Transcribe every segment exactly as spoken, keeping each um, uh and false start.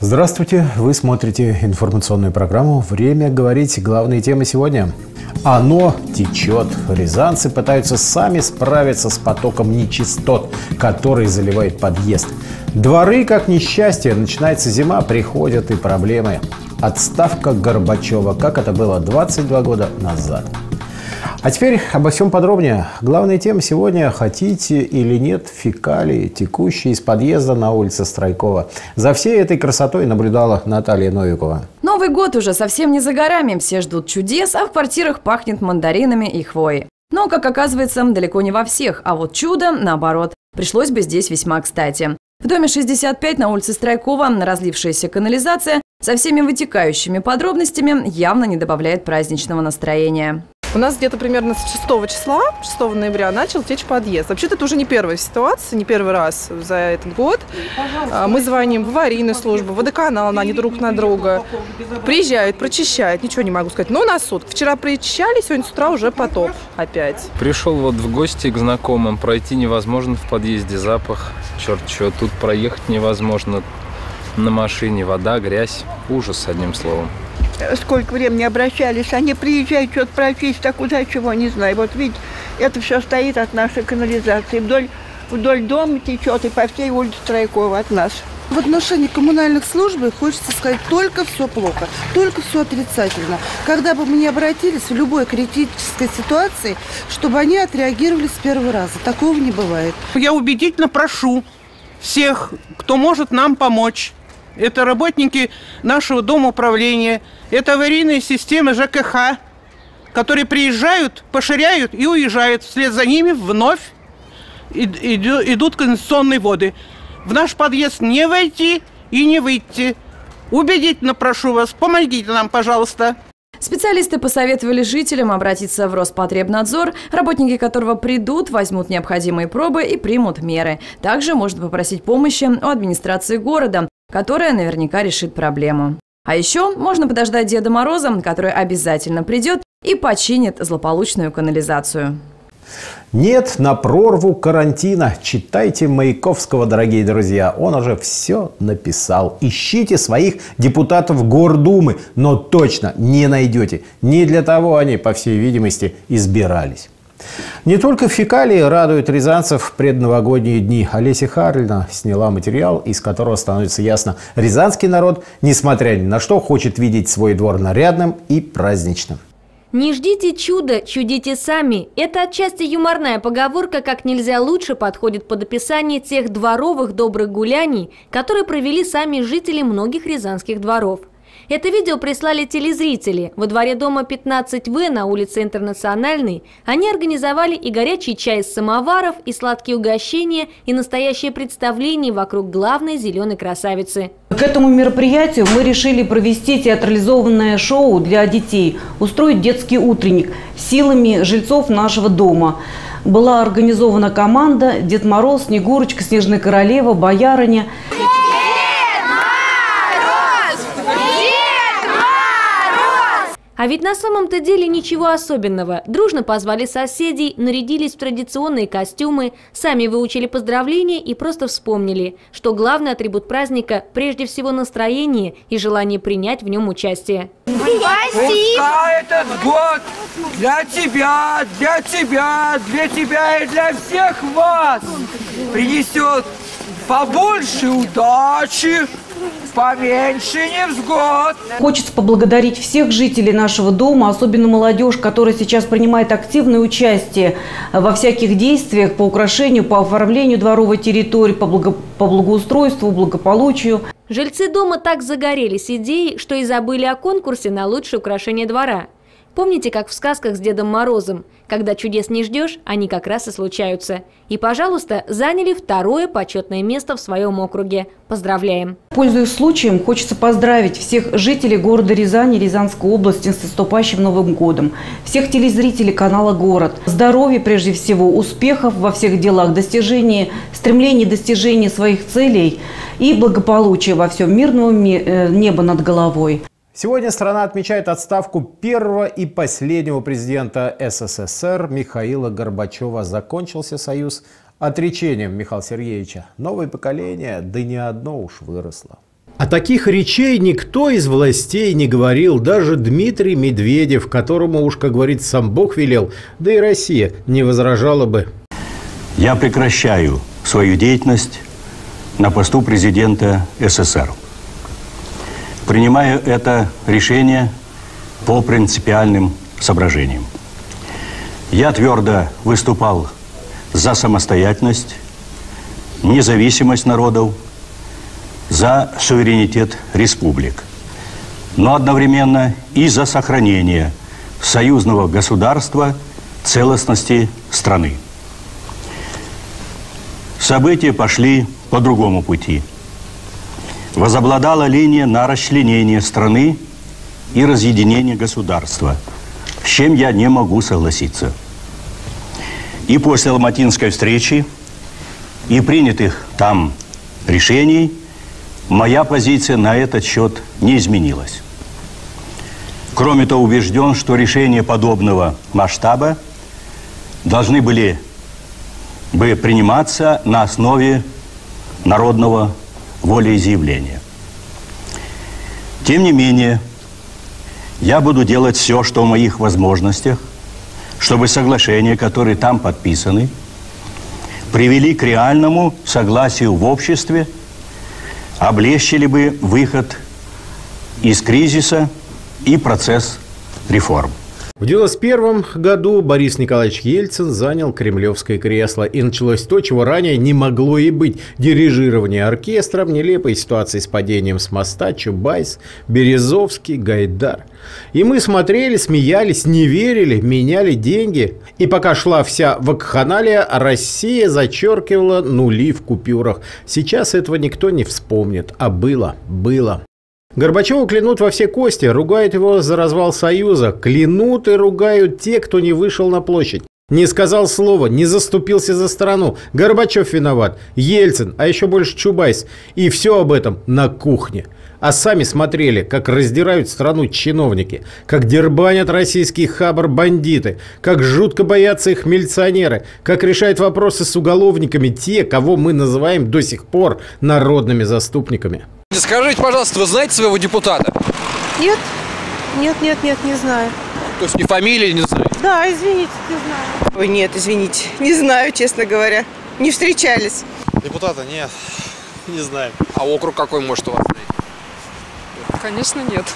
Здравствуйте! Вы смотрите информационную программу «Время говорить». Главные темы сегодня. Оно течет. Рязанцы пытаются сами справиться с потоком нечистот, который заливает подъезд. Дворы, как несчастье. Начинается зима, приходят и проблемы. Отставка Горбачева, как это было двадцать два года назад. А теперь обо всем подробнее. Главная тема сегодня – хотите или нет фекалии, текущие из подъезда на улице Стройкова. За всей этой красотой наблюдала Наталья Новикова. Новый год уже совсем не за горами. Все ждут чудес, а в квартирах пахнет мандаринами и хвоей. Но, как оказывается, далеко не во всех. А вот чудо, наоборот, пришлось бы здесь весьма кстати. В доме шестьдесят пять на улице Стройкова разлившаяся канализация со всеми вытекающими подробностями явно не добавляет праздничного настроения. У нас где-то примерно с шестого числа, шестого ноября, начал течь подъезд. Вообще-то это уже не первая ситуация, не первый раз за этот год. Мы звоним в аварийную службу, в водоканал, они друг на друга. Приезжают, прочищают, ничего не могу сказать. Но на сутки. Вчера прочищали, сегодня с утра уже потоп опять. Пришел вот в гости к знакомым, пройти невозможно в подъезде, запах, черт что, тут проехать невозможно на машине, вода, грязь, ужас, одним словом. Сколько времени обращались, они приезжают, что-то прочесть, а куда чего, не знаю. Вот видите, это все стоит от нашей канализации. Вдоль, вдоль дома течет и по всей улице Стройкова от нас. В отношении коммунальных служб хочется сказать, только все плохо, только все отрицательно. Когда бы мы ни обратились в любой критической ситуации, чтобы они отреагировали с первого раза. Такого не бывает. Я убедительно прошу всех, кто может нам помочь. Это работники нашего дома управления, это аварийные системы ЖКХ, которые приезжают, поширяют и уезжают. Вслед за ними вновь идут канализационные воды. В наш подъезд не войти и не выйти. Убедительно прошу вас, помогите нам, пожалуйста. Специалисты посоветовали жителям обратиться в Роспотребнадзор, работники которого придут, возьмут необходимые пробы и примут меры. Также можно попросить помощи у администрации города, которая наверняка решит проблему. А еще можно подождать Деда Мороза, который обязательно придет и починит злополучную канализацию. Нет на прорву карантина. Читайте Маяковского, дорогие друзья. Он уже все написал. Ищите своих депутатов Гордумы, но точно не найдете. Не для того они, по всей видимости, избирались. Не только фекалии радуют рязанцев в предновогодние дни. Олеся Харлина сняла материал, из которого становится ясно: рязанский народ, несмотря ни на что, хочет видеть свой двор нарядным и праздничным. Не ждите чуда, чудите сами. Это отчасти юморная поговорка как нельзя лучше подходит под описание тех дворовых добрых гуляний, которые провели сами жители многих рязанских дворов. Это видео прислали телезрители. Во дворе дома пятнадцать вэ на улице Интернациональной они организовали и горячий чай из самоваров, и сладкие угощения, и настоящее представление вокруг главной зеленой красавицы. К этому мероприятию мы решили провести театрализованное шоу для детей, устроить детский утренник силами жильцов нашего дома. Была организована команда Дед Мороз, Снегурочка, Снежная королева, Боярыня. А ведь на самом-то деле ничего особенного. Дружно позвали соседей, нарядились в традиционные костюмы, сами выучили поздравления и просто вспомнили, что главный атрибут праздника – прежде всего настроение и желание принять в нем участие. Пускай этот год для тебя, для тебя, для тебя и для всех вас принесет побольше удачи, поменьше невзгод. Хочется поблагодарить всех жителей нашего дома, особенно молодежь, которая сейчас принимает активное участие во всяких действиях по украшению, по оформлению дворовой территории, по, благо... по благоустройству, благополучию. Жильцы дома так загорелись идеей, что и забыли о конкурсе на лучшее украшение двора. Помните, как в сказках с Дедом Морозом? Когда чудес не ждешь, они как раз и случаются. И, пожалуйста, заняли второе почетное место в своем округе. Поздравляем! Пользуясь случаем, хочется поздравить всех жителей города Рязани, Рязанской области с наступающим Новым годом. Всех телезрителей канала «Город». Здоровья прежде всего, успехов во всех делах, достижения, стремлений достижения своих целей и благополучия во всем, мирного неба над головой. Сегодня страна отмечает отставку первого и последнего президента СССР Михаила Горбачева. Закончился союз отречением Михаила Сергеевича. Новое поколение, да не одно уж выросло. А таких речей никто из властей не говорил, даже Дмитрий Медведев, которому уж, как говорится, сам Бог велел, да и Россия не возражала бы. Я прекращаю свою деятельность на посту президента СССР. Принимаю это решение по принципиальным соображениям. Я твердо выступал за самостоятельность, независимость народов, за суверенитет республик, но одновременно и за сохранение союзного государства, целостности страны. События пошли по другому пути. Возобладала линия на расчленение страны и разъединение государства, с чем я не могу согласиться. И после Алматинской встречи и принятых там решений моя позиция на этот счет не изменилась. Кроме того, убежден, что решения подобного масштаба должны были бы приниматься на основе народного волеизъявления. Тем не менее, я буду делать все, что в моих возможностях, чтобы соглашения, которые там подписаны, привели к реальному согласию в обществе, облегчили бы выход из кризиса и процесс реформ. В девяносто первом году Борис Николаевич Ельцин занял кремлевское кресло, и началось то, чего ранее не могло и быть – дирижирование оркестром, нелепой ситуации с падением с моста, Чубайс, Березовский, Гайдар. И мы смотрели, смеялись, не верили, меняли деньги. И пока шла вся вакханалия, Россия зачеркивала нули в купюрах. Сейчас этого никто не вспомнит, а было, было. Горбачеву клянут во все кости, ругают его за развал Союза. Клянут и ругают те, кто не вышел на площадь. Не сказал слова, не заступился за страну. Горбачев виноват, Ельцин, а еще больше Чубайс. И все об этом на кухне. А сами смотрели, как раздирают страну чиновники, как дербанят российский хабар бандиты, как жутко боятся их милиционеры, как решают вопросы с уголовниками те, кого мы называем до сих пор народными заступниками. Скажите, пожалуйста, вы знаете своего депутата? Нет, нет, нет, нет, не знаю. То есть ни фамилии не знаю? Да, извините, не знаю. Ой, нет, извините, не знаю, честно говоря. Не встречались. Депутата нет, не знаю. А округ какой, может, у вас? Конечно, нет.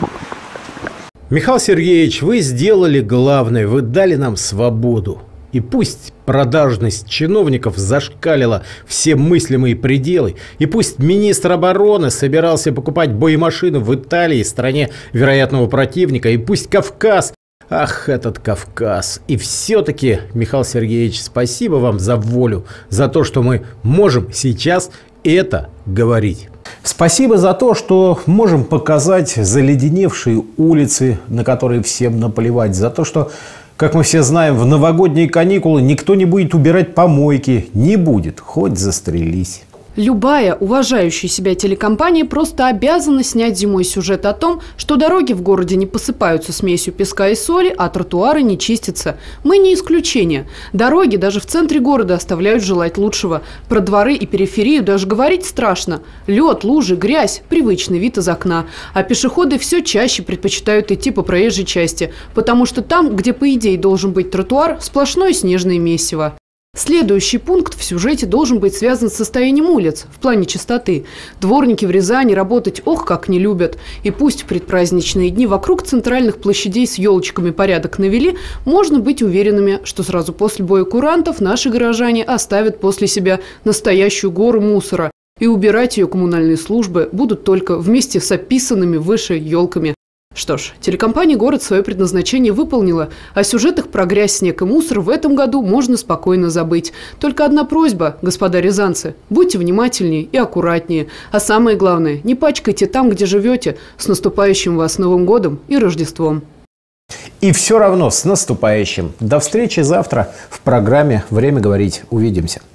Михаил Сергеевич, вы сделали главное, вы дали нам свободу. И пусть продажность чиновников зашкалила все мыслимые пределы, и пусть министр обороны собирался покупать боемашины в Италии, стране вероятного противника, и пусть Кавказ, ах, этот Кавказ. И все-таки, Михаил Сергеевич, спасибо вам за волю, за то, что мы можем сейчас это говорить. Спасибо за то, что можем показать заледеневшие улицы, на которые всем наплевать, за то, что, как мы все знаем, в новогодние каникулы никто не будет убирать помойки. Не будет, хоть застрелись. Любая уважающая себя телекомпания просто обязана снять зимой сюжет о том, что дороги в городе не посыпаются смесью песка и соли, а тротуары не чистятся. Мы не исключение. Дороги даже в центре города оставляют желать лучшего. Про дворы и периферию даже говорить страшно. Лед, лужи, грязь – привычный вид из окна. А пешеходы все чаще предпочитают идти по проезжей части, потому что там, где по идее должен быть тротуар, сплошное снежное месиво. Следующий пункт в сюжете должен быть связан с состоянием улиц в плане чистоты. Дворники в Рязани работать ох как не любят. И пусть в предпраздничные дни вокруг центральных площадей с елочками порядок навели, можно быть уверенными, что сразу после боя курантов наши горожане оставят после себя настоящую гору мусора. И убирать ее коммунальные службы будут только вместе с описанными выше елками. Что ж, телекомпания «Город» свое предназначение выполнила. О сюжетах про грязь, снег и мусор в этом году можно спокойно забыть. Только одна просьба, господа рязанцы. Будьте внимательнее и аккуратнее. А самое главное, не пачкайте там, где живете. С наступающим вас Новым годом и Рождеством. И все равно с наступающим. До встречи завтра в программе «Время говорить». Увидимся.